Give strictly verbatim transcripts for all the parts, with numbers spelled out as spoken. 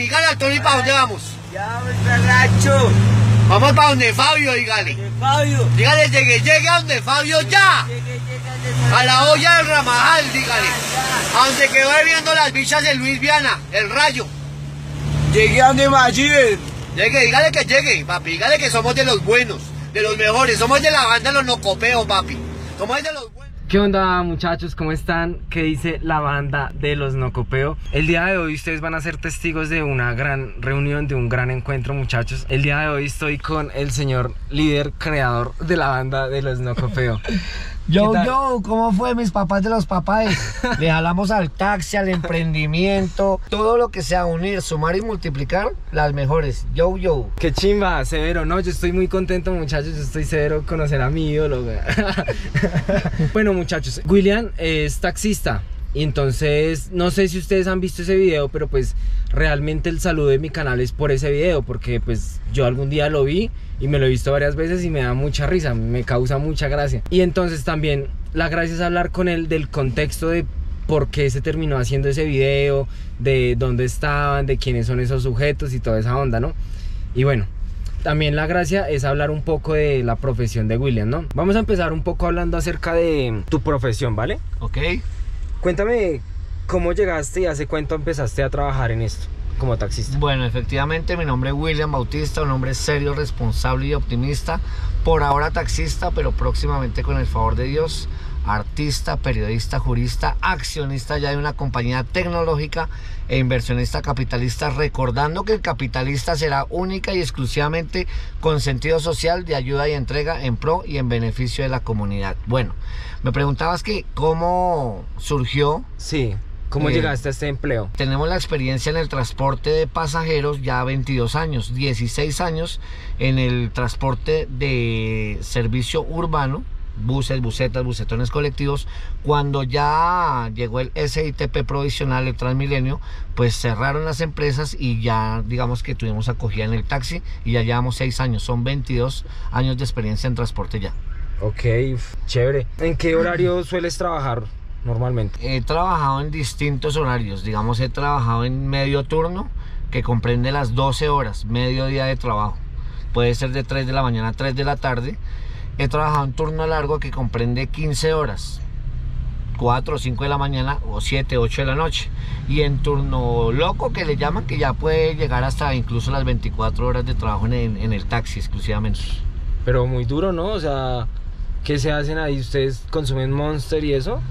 Dígale al Tony para dónde vamos. Ya, berracho. Vamos para donde Fabio, dígale. ¿De Fabio? Dígale que llegue a donde Fabio ya. Llegue, llegue, A la olla del Ramajal, dígale. A donde quedó bebiendo las bichas de Luis Viana, el Rayo. Llegué a donde Mayer. Llegue, dígale que llegue, papi. Dígale que somos de los buenos, de los mejores. Somos de la banda Los Nocopeos, papi. Somos de los buenos. ¿Qué onda, muchachos? ¿Cómo están? ¿Qué dice la banda de Los Nocopeo? El día de hoy ustedes van a ser testigos de una gran reunión, de un gran encuentro, muchachos. El día de hoy estoy con el señor líder, creador de la banda de Los Nocopeo. Yo, yo, ¿cómo fue mis papás de los papás? Le jalamos al taxi, al emprendimiento, todo lo que sea unir, sumar y multiplicar, las mejores. Yo, yo. Qué chimba, severo, no, yo estoy muy contento, muchachos, yo estoy severo de conocer a mi ídolo. Bueno, muchachos, William es taxista. Y entonces, no sé si ustedes han visto ese video, pero pues realmente el saludo de mi canal es por ese video, porque pues yo algún día lo vi y me lo he visto varias veces y me da mucha risa, me causa mucha gracia. Y entonces también la gracia es hablar con él del contexto de por qué se terminó haciendo ese video, de dónde estaban, de quiénes son esos sujetos y toda esa onda, ¿no? Y bueno, también la gracia es hablar un poco de la profesión de William, ¿no? Vamos a empezar un poco hablando acerca de tu profesión, ¿vale? Ok. Cuéntame cómo llegaste y hace cuánto empezaste a trabajar en esto como taxista. Bueno, efectivamente mi nombre es William Bautista, un hombre serio, responsable y optimista. Por ahora taxista, pero próximamente, con el favor de Dios, artista, periodista, jurista, accionista ya de una compañía tecnológica e inversionista capitalista, recordando que el capitalista será única y exclusivamente con sentido social de ayuda y entrega en pro y en beneficio de la comunidad. Bueno, me preguntabas que cómo surgió. Sí, ¿cómo eh, llegaste a este empleo? Tenemos la experiencia en el transporte de pasajeros ya veintidós años, dieciséis años en el transporte de servicio urbano, buses, busetas, busetones colectivos. Cuando ya llegó el S I T P provisional, el Transmilenio, pues cerraron las empresas y ya digamos que tuvimos acogida en el taxi y ya llevamos seis años, son veintidós años de experiencia en transporte ya. Ok, chévere. ¿En qué horario sueles trabajar normalmente? He trabajado en distintos horarios, digamos he trabajado en medio turno, que comprende las doce horas, medio día de trabajo. Puede ser de tres de la mañana a tres de la tarde. He trabajado en turno largo, que comprende quince horas, cuatro o cinco de la mañana o siete, ocho de la noche. Y en turno loco, que le llaman, que ya puede llegar hasta incluso las veinticuatro horas de trabajo en el, en el taxi exclusivamente. Pero muy duro, ¿no? O sea, ¿qué se hacen ahí? ¿Ustedes consumen Monster y eso?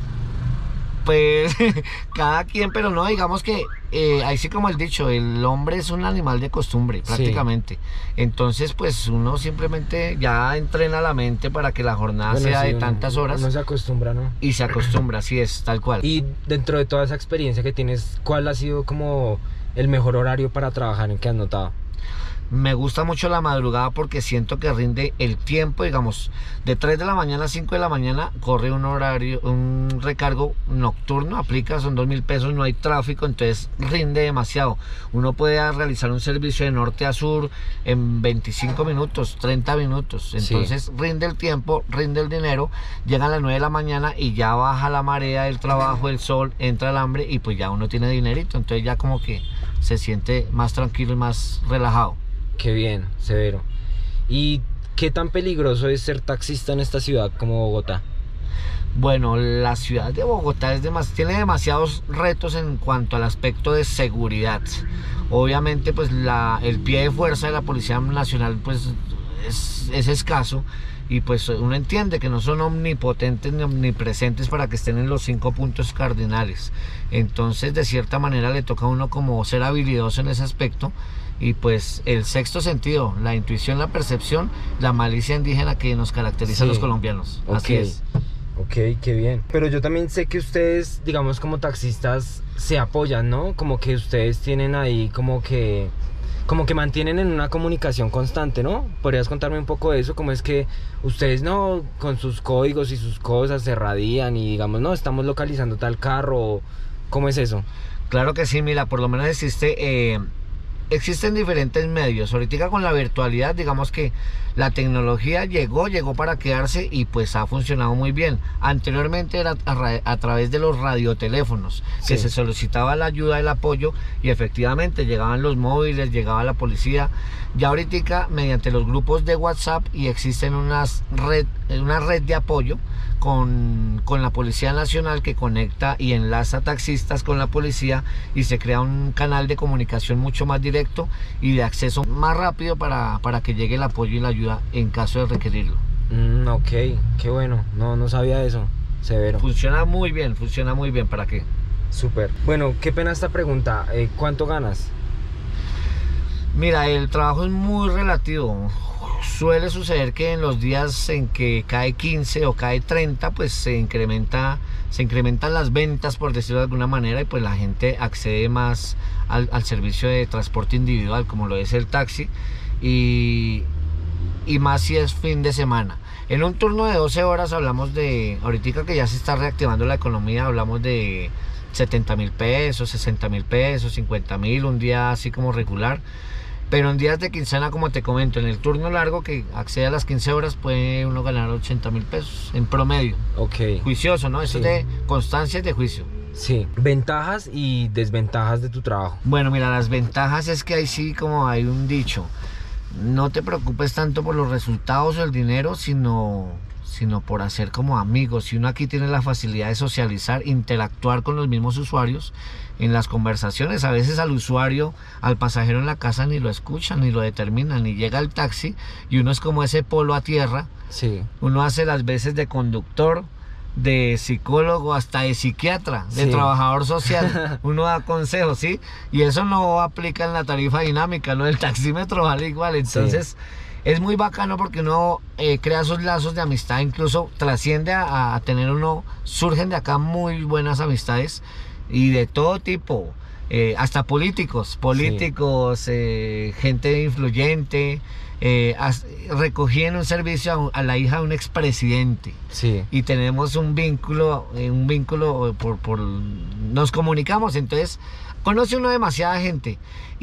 Pues cada quien, pero no, digamos que eh, ahí sí, como el dicho, el hombre es un animal de costumbre prácticamente. Sí. Entonces pues uno simplemente ya entrena la mente para que la jornada bueno, sea sí, de uno, tantas horas. Uno se acostumbra, ¿no? Y se acostumbra, así es, tal cual. Y dentro de toda esa experiencia que tienes, ¿cuál ha sido como el mejor horario para trabajar en que has notado? Me gusta mucho la madrugada porque siento que rinde el tiempo, digamos, de tres de la mañana a cinco de la mañana corre un horario, un recargo nocturno, aplica, son dos mil pesos, no hay tráfico, entonces rinde demasiado. Uno puede realizar un servicio de norte a sur en veinticinco minutos, treinta minutos, entonces sí, rinde el tiempo, rinde el dinero, llega a las nueve de la mañana y ya baja la marea del trabajo, el sol, entra el hambre y pues ya uno tiene dinerito, entonces ya como que se siente más tranquilo y más relajado. Qué bien, severo. ¿Y qué tan peligroso es ser taxista en esta ciudad como Bogotá? Bueno, la ciudad de Bogotá es demas tiene demasiados retos en cuanto al aspecto de seguridad. Obviamente, pues la, el pie de fuerza de la Policía Nacional pues es, es escaso. Y pues uno entiende que no son omnipotentes ni omnipresentes para que estén en los cinco puntos cardinales. Entonces, de cierta manera, le toca a uno como ser habilidoso en ese aspecto. Y pues el sexto sentido, la intuición, la percepción, la malicia indígena que nos caracteriza sí, a los colombianos. Okay. Así es. Ok, qué bien. Pero yo también sé que ustedes, digamos, como taxistas se apoyan, ¿no? Como que ustedes tienen ahí como que... como que mantienen en una comunicación constante, ¿no? ¿Podrías contarme un poco de eso? ¿Cómo es que ustedes, no, con sus códigos y sus cosas se radían y digamos, no, estamos localizando tal carro? ¿Cómo es eso? Claro que sí, mira, por lo menos existe... Eh, existen diferentes medios. Ahorita con la virtualidad, digamos que la tecnología llegó, llegó para quedarse y pues ha funcionado muy bien. Anteriormente era a, a través de los radioteléfonos, sí, que se solicitaba la ayuda, el apoyo y efectivamente llegaban los móviles, llegaba la policía. Ya ahorita mediante los grupos de WhatsApp y existen unas red, una red de apoyo con, con la Policía Nacional que conecta y enlaza taxistas con la policía y se crea un canal de comunicación mucho más directo y de acceso más rápido para, para que llegue el apoyo y la ayuda en caso de requerirlo. Mm, ok, qué bueno, no, no sabía eso, severo. Funciona muy bien, funciona muy bien, ¿para qué? Súper. Bueno, qué pena esta pregunta, eh, ¿cuánto ganas? Mira, el trabajo es muy relativo. Suele suceder que en los días en que cae quince o cae treinta, pues se incrementa, se incrementan las ventas, por decirlo de alguna manera, y pues la gente accede más al, al servicio de transporte individual, como lo es el taxi, y, y más si es fin de semana. En un turno de doce horas hablamos de, ahorita que ya se está reactivando la economía, hablamos de setenta mil pesos, sesenta mil pesos, cincuenta mil, un día así como regular. Pero en días de quincena, como te comento, en el turno largo que accede a las quince horas puede uno ganar ochenta mil pesos en promedio. Ok. Juicioso, ¿no? Eso Sí. es de constancia y de juicio. Sí, ventajas y desventajas de tu trabajo. Bueno, mira, las ventajas es que ahí sí, como hay un dicho, no te preocupes tanto por los resultados o el dinero, sino, sino por hacer como amigos. Si uno aquí tiene la facilidad de socializar, interactuar con los mismos usuarios en las conversaciones, a veces al usuario, al pasajero en la casa ni lo escuchan, ni lo determinan, ni llega el taxi y uno es como ese polo a tierra. Sí. Uno hace las veces de conductor, de psicólogo, hasta de psiquiatra, de Sí. trabajador social. Uno da consejos, ¿sí? Y eso no aplica en la tarifa dinámica, ¿no? El taxímetro vale igual. Entonces, sí, es muy bacano porque uno eh, crea esos lazos de amistad, incluso trasciende a, a tener uno, surgen de acá muy buenas amistades y de todo tipo. Eh, hasta políticos, políticos, sí. eh, gente influyente. Eh, as, recogí en un servicio a, a la hija de un expresidente. Sí. Y tenemos un vínculo, eh, un vínculo por, por, nos comunicamos, entonces conoce uno demasiada gente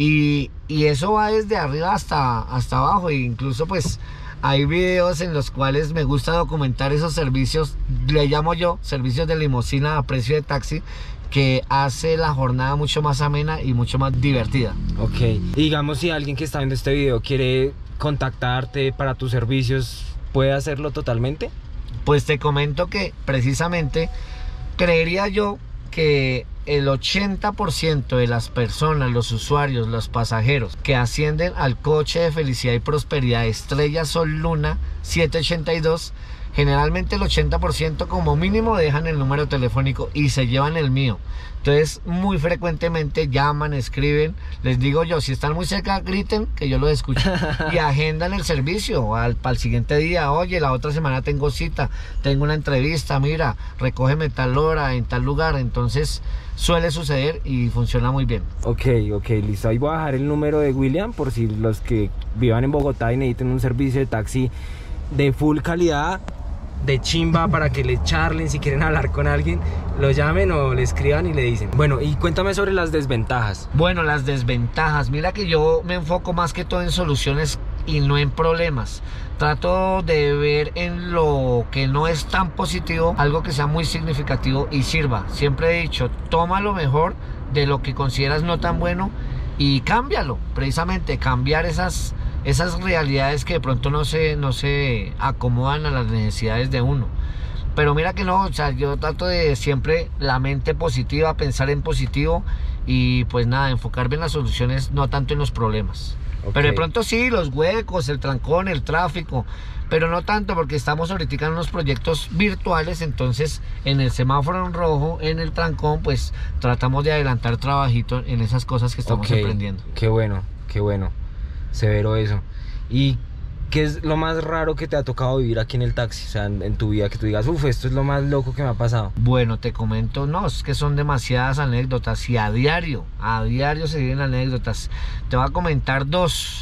y, y eso va desde arriba hasta, hasta abajo, e incluso pues hay videos en los cuales me gusta documentar esos servicios, le llamo yo servicios de limusina a precio de taxi, que hace la jornada mucho más amena y mucho más divertida. Ok, y digamos si alguien que está viendo este video quiere contactarte para tus servicios, ¿puede hacerlo totalmente? Pues te comento que precisamente creería yo que el ochenta por ciento de las personas, los usuarios, los pasajeros que ascienden al coche de felicidad y prosperidad Estrella Sol Luna setecientos ochenta y dos, generalmente el ochenta por ciento como mínimo dejan el número telefónico y se llevan el mío. Entonces muy frecuentemente llaman, escriben, les digo yo, si están muy cerca griten que yo los escucho y agendan el servicio al, para el siguiente día. Oye, la otra semana tengo cita, tengo una entrevista, mira, recógeme tal hora en tal lugar. Entonces suele suceder y funciona muy bien. Ok, ok, listo. Ahí voy a dejar el número de William por si los que vivan en Bogotá y necesiten un servicio de taxi de full calidad, de chimba, para que le charlen, si quieren hablar con alguien, lo llamen o le escriban y le dicen. Bueno, y cuéntame sobre las desventajas. Bueno, las desventajas, mira que yo me enfoco más que todo en soluciones y no en problemas. Trato de ver en lo que no es tan positivo algo que sea muy significativo y sirva. Siempre he dicho, toma lo mejor de lo que consideras no tan bueno y cámbialo. Precisamente cambiar esas esas realidades que de pronto no se, no se acomodan a las necesidades de uno. Pero mira que no, o sea, yo trato de siempre la mente positiva, pensar en positivo y pues nada, enfocarme en las soluciones, no tanto en los problemas. Okay. Pero de pronto sí, los huecos, el trancón, el tráfico, pero no tanto porque estamos ahorita en unos proyectos virtuales, entonces en el semáforo en rojo, en el trancón, pues tratamos de adelantar trabajito en esas cosas que estamos okay. emprendiendo. Qué bueno, qué bueno. Severo eso. ¿Y qué es lo más raro que te ha tocado vivir aquí en el taxi? O sea, en, en tu vida, que tú digas, uff, esto es lo más loco que me ha pasado. Bueno, te comento, no, es que son demasiadas anécdotas y a diario, a diario se viven anécdotas. Te voy a comentar dos.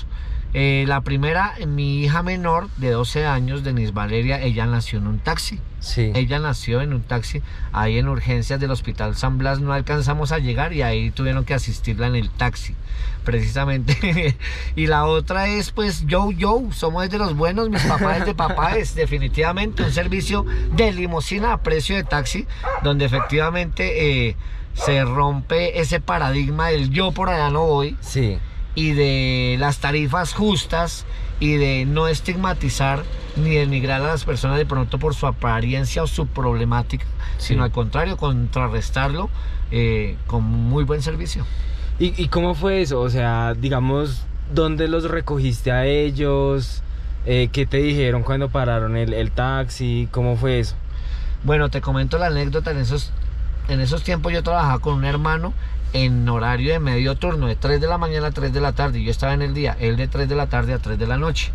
Eh, la primera, mi hija menor de doce años, Denise Valeria, ella nació en un taxi. Sí. Ella nació en un taxi, ahí en urgencias del Hospital San Blas no alcanzamos a llegar y ahí tuvieron que asistirla en el taxi, precisamente. Y la otra es pues yo, yo, somos de los buenos, mis papás de papás, definitivamente un servicio de limusina a precio de taxi, donde efectivamente eh, se rompe ese paradigma del yo por allá no voy. Sí. Y de las tarifas justas y de no estigmatizar ni denigrar a las personas de pronto por su apariencia o su problemática, sí. sino al contrario, contrarrestarlo eh, con muy buen servicio. ¿Y, ¿Y cómo fue eso? O sea, digamos, ¿dónde los recogiste a ellos? Eh, ¿Qué te dijeron cuando pararon el, el taxi? ¿Cómo fue eso? Bueno, te comento la anécdota. En esos, en esos tiempos yo trabajaba con un hermano en horario de medio turno, de tres de la mañana a tres de la tarde. Yo estaba en el día, él de tres de la tarde a tres de la noche.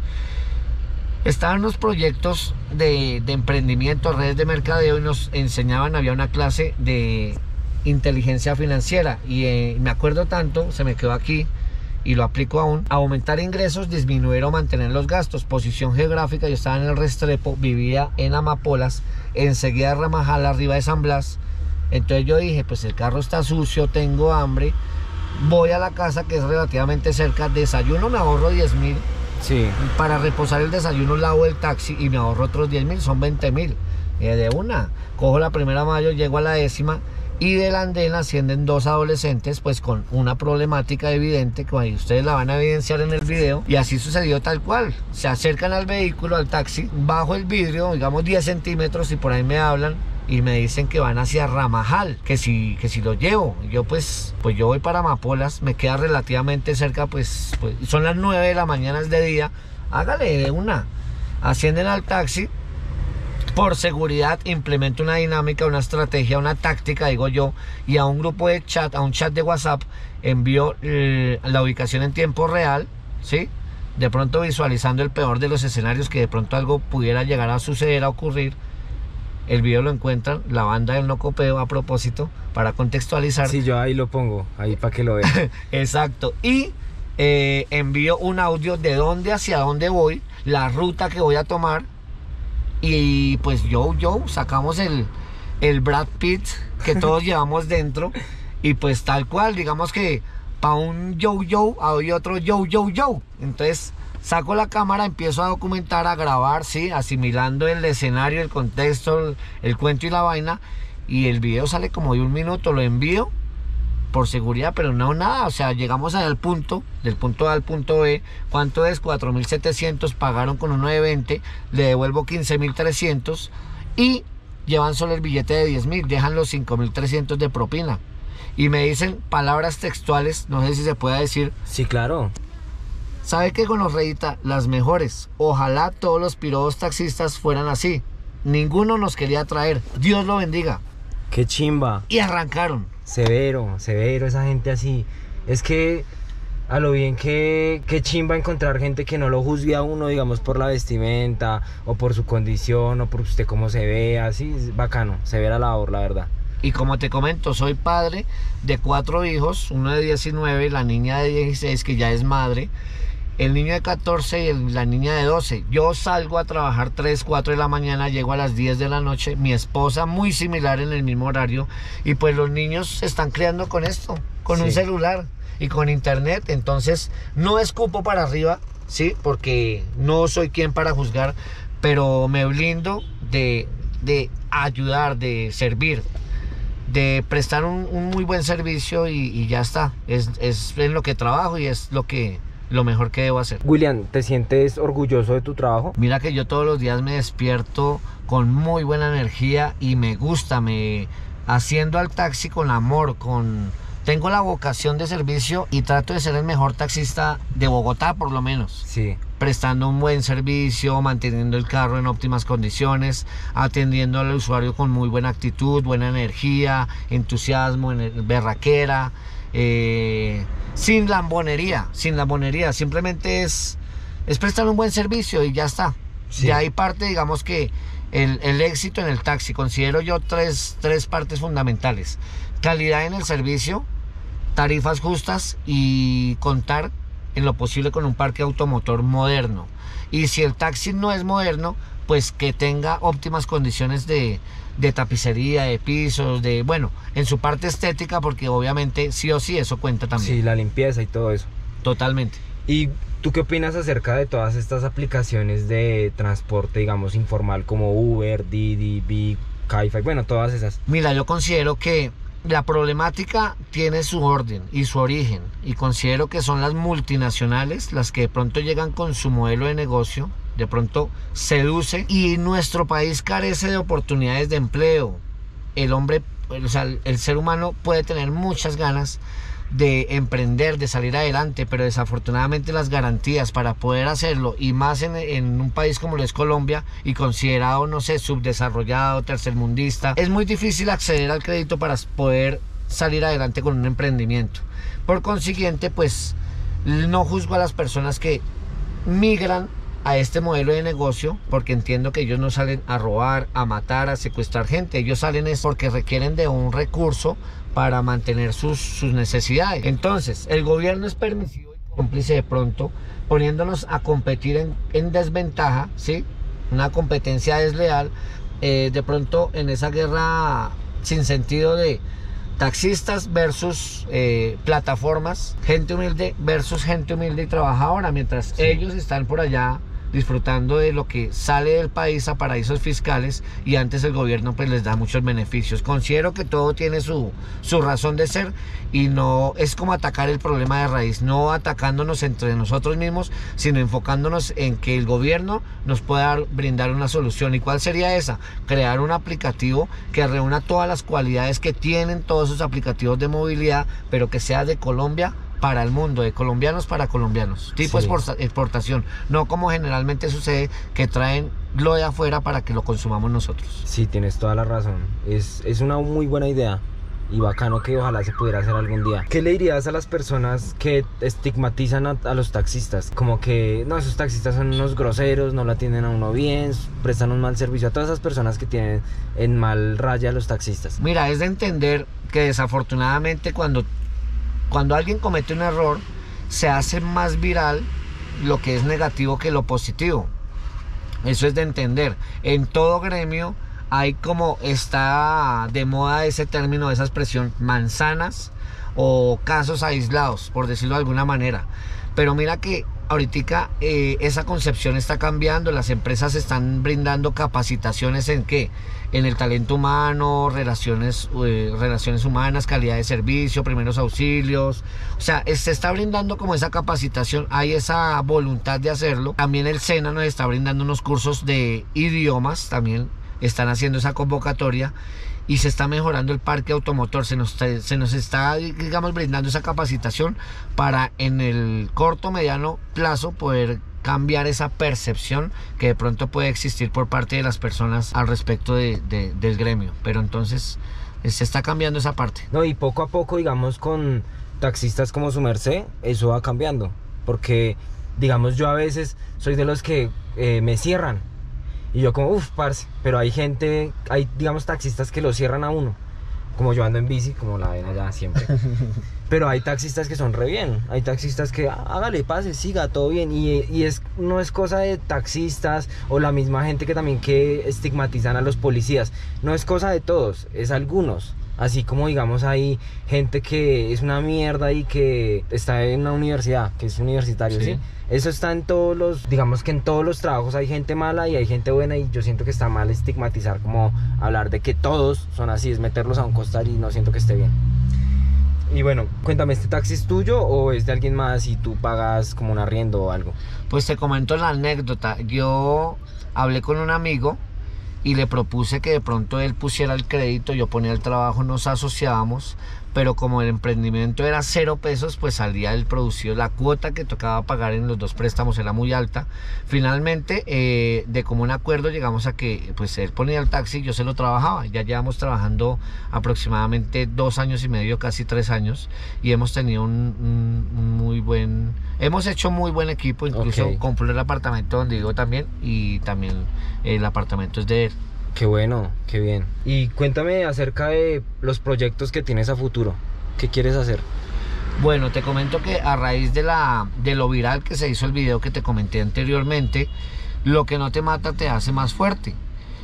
Estaban los proyectos de, de emprendimiento, redes de mercadeo, y nos enseñaban, había una clase de inteligencia financiera y eh, me acuerdo tanto, se me quedó aquí y lo aplico aún: aumentar ingresos, disminuir o mantener los gastos. Posición geográfica: yo estaba en el Restrepo, vivía en Amapolas, enseguida de Ramajal, arriba de San Blas. Entonces yo dije, pues el carro está sucio, tengo hambre, voy a la casa que es relativamente cerca, desayuno, me ahorro diez mil. Sí. Para reposar el desayuno lavo el taxi y me ahorro otros diez mil, son veinte mil. Eh, de una, cojo la primera mayo, llego a la décima y del andén ascienden dos adolescentes pues con una problemática evidente que ahí ustedes la van a evidenciar en el video, y así sucedió tal cual. Se acercan al vehículo, al taxi, bajo el vidrio, digamos diez centímetros, y por ahí me hablan y me dicen que van hacia Ramajal, que si, que si lo llevo. Yo pues, pues yo voy para Amapolas, me queda relativamente cerca, pues, pues son las nueve de la mañana, es de día, hágale de una. Ascienden al taxi, por seguridad implemento una dinámica, una estrategia, una táctica, digo yo, y a un grupo de chat, a un chat de WhatsApp, envío eh, la ubicación en tiempo real, ¿sí? De pronto visualizando el peor de los escenarios, que de pronto algo pudiera llegar a suceder, a ocurrir. El video lo encuentran, la banda del No Copeo, a propósito, para contextualizar. Sí, yo ahí lo pongo, ahí para que lo vean. Exacto. Y eh, envío un audio de dónde hacia dónde voy, la ruta que voy a tomar. Y pues yo, yo, sacamos el, el Brad Pitt que todos llevamos dentro. Y pues tal cual, digamos que para un yo, yo, hay otro yo, yo, yo. Entonces saco la cámara, empiezo a documentar, a grabar, sí, asimilando el escenario, el contexto, el, el cuento y la vaina. Y el video sale como de un minuto, lo envío por seguridad, pero no nada. O sea, llegamos al punto, del punto A al punto B. ¿Cuánto es? cuatro mil setecientos, pagaron con uno de veinte, le devuelvo quince mil trescientos y llevan solo el billete de diez mil, dejan los cinco mil trescientos de propina. Y me dicen palabras textuales, no sé si se puede decir. Sí, claro. ¿Sabe qué, gonorreíta? Las mejores. Ojalá todos los pirobos taxistas fueran así. Ninguno nos quería traer. Dios lo bendiga. Qué chimba. Y arrancaron. Severo, severo esa gente así. Es que a lo bien que, que chimba encontrar gente que no lo juzgue a uno, digamos, por la vestimenta o por su condición o por usted cómo se ve, así es bacano, severa labor, la verdad. Y como te comento, soy padre de cuatro hijos, uno de diecinueve, la niña de dieciséis que ya es madre, el niño de catorce y el, la niña de doce. Yo salgo a trabajar tres, cuatro de la mañana, llego a las diez de la noche, mi esposa muy similar en el mismo horario, y pues los niños se están criando con esto, con Sí. un celular y con internet. Entonces no escupo para arriba, sí, porque no soy quien para juzgar, pero me blindo de, de ayudar, de servir, de prestar un, un muy buen servicio, y, y ya está. Es, es en lo que trabajo y es lo que lo mejor que debo hacer. William, ¿te sientes orgulloso de tu trabajo? Mira que yo todos los días me despierto con muy buena energía y me gusta, me haciendo al taxi con amor, con tengo la vocación de servicio y trato de ser el mejor taxista de Bogotá, por lo menos. Sí. Prestando un buen servicio, manteniendo el carro en óptimas condiciones, atendiendo al usuario con muy buena actitud, buena energía, entusiasmo, berraquera, eh, sin lambonería, sin lambonería, simplemente es, es prestar un buen servicio y ya está. Sí. De ahí parte, digamos que el, el éxito en el taxi. Considero yo tres, tres partes fundamentales: calidad en el servicio, tarifas justas y contar en lo posible con un parque automotor moderno. Y si el taxi no es moderno, pues que tenga óptimas condiciones de, de tapicería, de pisos, de, bueno, en su parte estética, porque obviamente sí o sí eso cuenta también. Sí, la limpieza y todo eso. Totalmente. ¿Y tú qué opinas acerca de todas estas aplicaciones de transporte, digamos, informal como Uber, Didi, Big, Cabify, bueno, todas esas? Mira, yo considero que la problemática tiene su orden y su origen, y considero que son las multinacionales las que de pronto llegan con su modelo de negocio, de pronto seduce, y nuestro país carece de oportunidades de empleo. El hombre, o sea, el ser humano puede tener muchas ganas de emprender, de salir adelante, pero desafortunadamente las garantías para poder hacerlo, y más en, en un país como lo es Colombia y considerado, no sé, subdesarrollado, tercermundista, es muy difícil acceder al crédito para poder salir adelante con un emprendimiento. Por consiguiente, pues no juzgo a las personas que migran a este modelo de negocio, porque entiendo que ellos no salen a robar, a matar, a secuestrar gente. Ellos salen es porque requieren de un recurso para mantener sus, sus necesidades. Entonces, el gobierno es permisivo y cómplice de pronto, poniéndonos a competir en, en desventaja, ¿sí? Una competencia desleal, eh, de pronto en esa guerra sin sentido de taxistas versus eh, plataformas, gente humilde versus gente humilde y trabajadora, mientras sí. ellos están por allá disfrutando de lo que sale del país a paraísos fiscales, y antes el gobierno pues les da muchos beneficios. Considero que todo tiene su, su razón de ser, y no es como atacar el problema de raíz, no atacándonos entre nosotros mismos, sino enfocándonos en que el gobierno nos pueda brindar una solución. ¿Y cuál sería esa? Crear un aplicativo que reúna todas las cualidades que tienen todos esos aplicativos de movilidad, pero que sea de Colombia para el mundo, de colombianos para colombianos, tipo sí. exportación, no como generalmente sucede, que traen lo de afuera para que lo consumamos nosotros. Sí, tienes toda la razón, es, es una muy buena idea y bacano que ojalá se pudiera hacer algún día. ¿Qué le dirías a las personas que estigmatizan a, a los taxistas? Como que, no, esos taxistas son unos groseros, no la atienden a uno bien, prestan un mal servicio, a todas esas personas que tienen en mal raya a los taxistas. Mira, es de entender que desafortunadamente cuando Cuando alguien comete un error, se hace más viral lo que es negativo que lo positivo. Eso es de entender. En todo gremio hay, como está de moda ese término, esa expresión, manzanas o casos aislados, por decirlo de alguna manera. Pero mira que ahorita eh, esa concepción está cambiando. Las empresas están brindando capacitaciones en qué, en el talento humano, relaciones, eh, relaciones humanas, calidad de servicio, primeros auxilios. O sea, se está brindando como esa capacitación, hay esa voluntad de hacerlo. También el SENA nos está brindando unos cursos de idiomas, también están haciendo esa convocatoria. Y se está mejorando el parque automotor, se nos, se nos está, digamos, brindando esa capacitación para en el corto, mediano plazo poder cambiar esa percepción que de pronto puede existir por parte de las personas al respecto de, de, del gremio. Pero entonces se está cambiando esa parte. No, y poco a poco, digamos, con taxistas como su merced, eso va cambiando. Porque, digamos, yo a veces soy de los que eh, me cierran. Y yo como, uff, parce, pero hay gente, hay digamos taxistas que lo cierran a uno. Como yo ando en bici, como la ven allá siempre. Pero hay taxistas que son re bien. Hay taxistas que, hágale, pase, siga, todo bien. Y, y es, no es cosa de taxistas o la misma gente que también que estigmatizan a los policías. No es cosa de todos, es algunos. Así como digamos hay gente que es una mierda y que está en una universidad, que es universitario, ¿sí? ¿sí? Eso está en todos los, digamos que en todos los trabajos hay gente mala y hay gente buena, y yo siento que está mal estigmatizar, como hablar de que todos son así, es meterlos a un costal y no siento que esté bien. Y bueno, cuéntame, ¿este taxi es tuyo o es de alguien más y tú pagas como un arriendo o algo? Pues te comento la anécdota. Yo hablé con un amigo y le propuse que de pronto él pusiera el crédito, yo ponía el trabajo, nos asociábamos, pero como el emprendimiento era cero pesos, pues salía el producido, la cuota que tocaba pagar en los dos préstamos era muy alta. Finalmente, eh, de común acuerdo llegamos a que pues él ponía el taxi y yo se lo trabajaba. Ya llevamos trabajando aproximadamente dos años y medio, casi tres años, y hemos tenido un, un, un muy buen, hemos hecho muy buen equipo. Incluso okay. compró el apartamento donde vivo también, y también el apartamento es de él. Qué bueno, qué bien. Y cuéntame acerca de los proyectos que tienes a futuro. ¿Qué quieres hacer? Bueno, te comento que a raíz de, la, de lo viral que se hizo el video que te comenté anteriormente, lo que no te mata te hace más fuerte.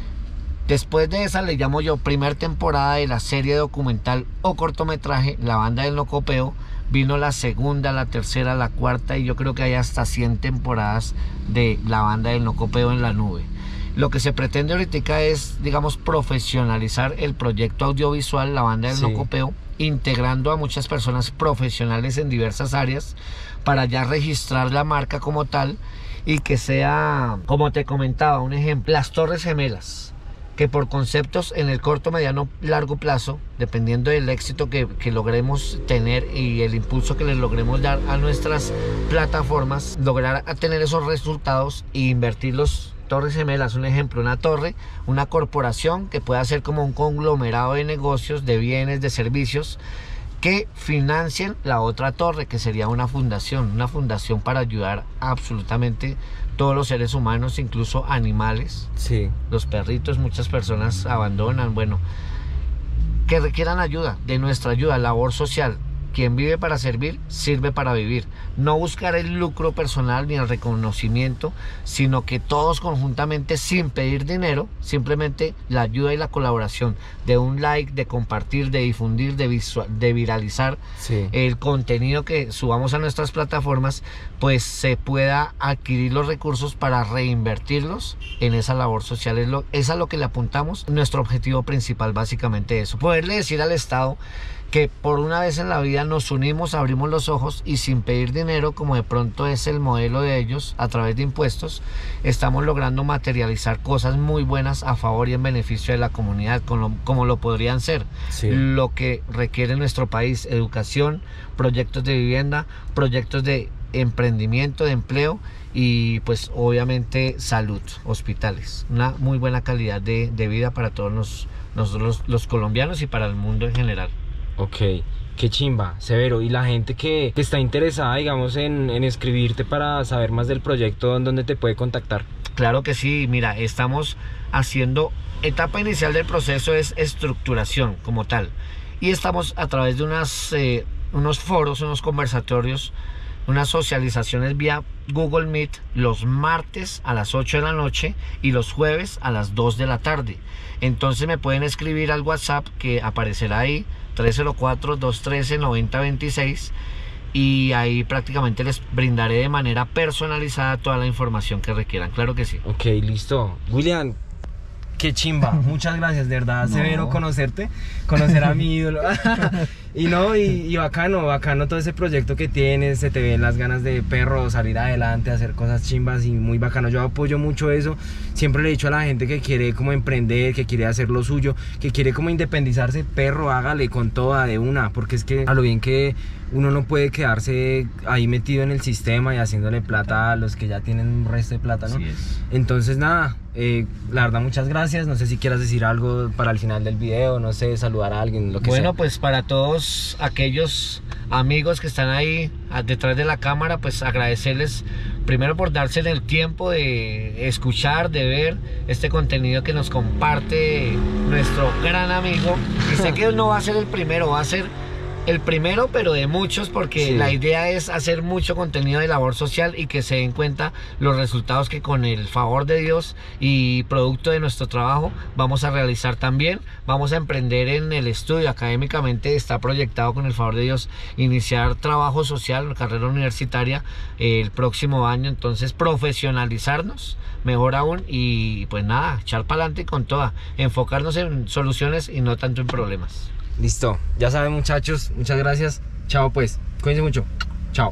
Después de esa, le llamo yo primer temporada de la serie documental o cortometraje La Banda del No Copeo, vino la segunda, la tercera, la cuarta y yo creo que hay hasta cien temporadas de La Banda del No Copeo en la nube. Lo que se pretende ahorita es, digamos, profesionalizar el proyecto audiovisual La Banda del Sí. No Copeo, integrando a muchas personas profesionales en diversas áreas para ya registrar la marca como tal y que sea, como te comentaba, un ejemplo, las Torres Gemelas, que por conceptos en el corto, mediano, largo plazo, dependiendo del éxito que, que logremos tener y el impulso que les logremos dar a nuestras plataformas, lograr a tener esos resultados e invertirlos. Torres Gemelas, un ejemplo, una torre, una corporación que pueda ser como un conglomerado de negocios, de bienes, de servicios que financien la otra torre, que sería una fundación, una fundación para ayudar a absolutamente todos los seres humanos, incluso animales, Sí. los perritos, muchas personas abandonan, bueno, que requieran ayuda, de nuestra ayuda, labor social. Quien vive para servir, sirve para vivir. No buscar el lucro personal ni el reconocimiento, sino que todos conjuntamente, sin pedir dinero, simplemente la ayuda y la colaboración de un like, de compartir, de difundir, de, visual, de viralizar Sí. el contenido que subamos a nuestras plataformas, pues se pueda adquirir los recursos para reinvertirlos en esa labor social. Es, lo, es a lo que le apuntamos. Nuestro objetivo principal, básicamente eso. Poderle decir al Estado que por una vez en la vida nos unimos, abrimos los ojos y sin pedir dinero, como de pronto es el modelo de ellos, a través de impuestos, estamos logrando materializar cosas muy buenas a favor y en beneficio de la comunidad, como, como lo podrían ser. Sí. Lo que requiere nuestro país: educación, proyectos de vivienda, proyectos de emprendimiento, de empleo y pues obviamente salud, hospitales. Una muy buena calidad de, de vida para todos los, nosotros los, los colombianos y para el mundo en general. Ok, qué chimba, Severo. Y la gente que, que está interesada, digamos, en, en escribirte para saber más del proyecto, ¿en dónde te puede contactar? Claro que sí, mira, estamos haciendo, etapa inicial del proceso es estructuración como tal. Y estamos a través de unas, eh, unos foros, unos conversatorios, unas socializaciones vía Google Meet los martes a las ocho de la noche y los jueves a las dos de la tarde. Entonces me pueden escribir al WhatsApp que aparecerá ahí, tres cero cuatro, dos uno tres, nueve cero dos seis, y ahí prácticamente les brindaré de manera personalizada toda la información que requieran. Claro que sí. Ok, listo. William, qué chimba. Muchas gracias, de verdad, No. Severo, conocerte, conocer a mi ídolo. Y no, y, y bacano, bacano todo ese proyecto que tienes, se te ven las ganas de perro, salir adelante, hacer cosas chimbas y muy bacano. Yo apoyo mucho eso. Siempre le he dicho a la gente que quiere como emprender, que quiere hacer lo suyo, que quiere como independizarse, perro, hágale con toda de una, porque es que a lo bien que uno no puede quedarse ahí metido en el sistema y haciéndole plata a los que ya tienen un resto de plata, ¿no? Así es. Entonces nada, eh, la verdad muchas gracias. No sé si quieras decir algo para el final del video, no sé, saludar a alguien, lo que Bueno, sea. pues para todos aquellos amigos que están ahí a- detrás de la cámara, pues agradecerles primero por darse el tiempo de escuchar, de ver este contenido que nos comparte nuestro gran amigo. Y sé que no va a ser el primero, va a ser el primero, pero de muchos, porque Sí. la idea es hacer mucho contenido de labor social y que se den cuenta los resultados que con el favor de Dios y producto de nuestro trabajo vamos a realizar también. Vamos a emprender en el estudio. Académicamente está proyectado, con el favor de Dios, iniciar trabajo social, carrera universitaria eh, el próximo año. Entonces profesionalizarnos, mejor aún, y pues nada, echar para adelante con toda, enfocarnos en soluciones y no tanto en problemas. Listo, ya saben, muchachos, muchas gracias. Chao pues, cuídense mucho.